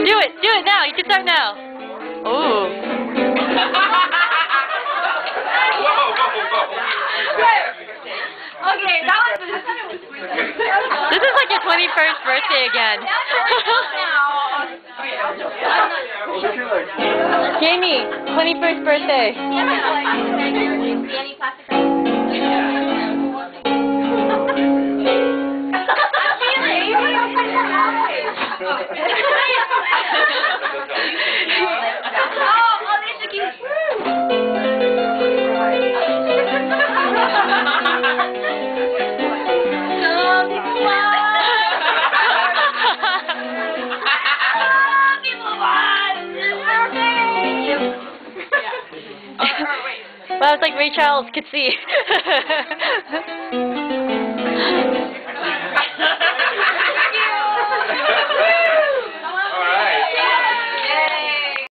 Do it now. You can start now. Ooh. Okay, that was. This is like your 21st birthday again. Jamie, 21st birthday. Well, it's like Ray Charles could see.